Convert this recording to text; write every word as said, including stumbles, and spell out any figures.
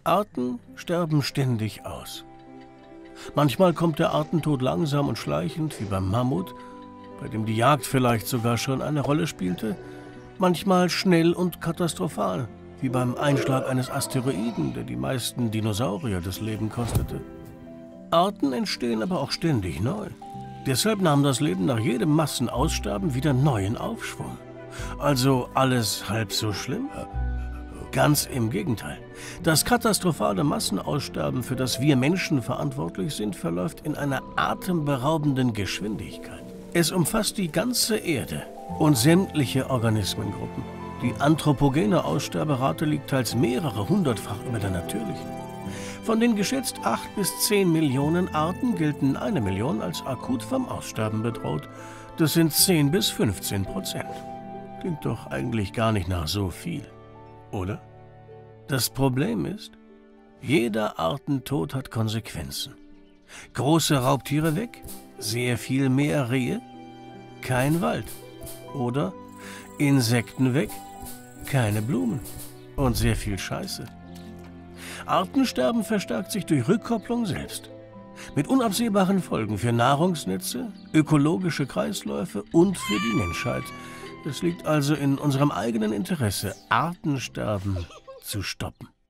Arten sterben ständig aus. Manchmal kommt der Artentod langsam und schleichend, wie beim Mammut, bei dem die Jagd vielleicht sogar schon eine Rolle spielte. Manchmal schnell und katastrophal, wie beim Einschlag eines Asteroiden, der die meisten Dinosaurier das Leben kostete. Arten entstehen aber auch ständig neu. Deshalb nahm das Leben nach jedem Massenaussterben wieder neuen Aufschwung. Also alles halb so schlimm? Ganz im Gegenteil. Das katastrophale Massenaussterben, für das wir Menschen verantwortlich sind, verläuft in einer atemberaubenden Geschwindigkeit. Es umfasst die ganze Erde und sämtliche Organismengruppen. Die anthropogene Aussterberate liegt teils mehrere hundertfach über der natürlichen. Von den geschätzt acht bis zehn Millionen Arten gelten eine Million als akut vom Aussterben bedroht. Das sind zehn bis fünfzehn Prozent. Klingt doch eigentlich gar nicht nach so viel, oder? Das Problem ist, jeder Artentod hat Konsequenzen. Große Raubtiere weg, sehr viel mehr Rehe, kein Wald. Oder Insekten weg, keine Blumen und sehr viel Scheiße. Artensterben verstärkt sich durch Rückkopplung selbst. Mit unabsehbaren Folgen für Nahrungsnetze, ökologische Kreisläufe und für die Menschheit. Es liegt also in unserem eigenen Interesse, Artensterben zu stoppen.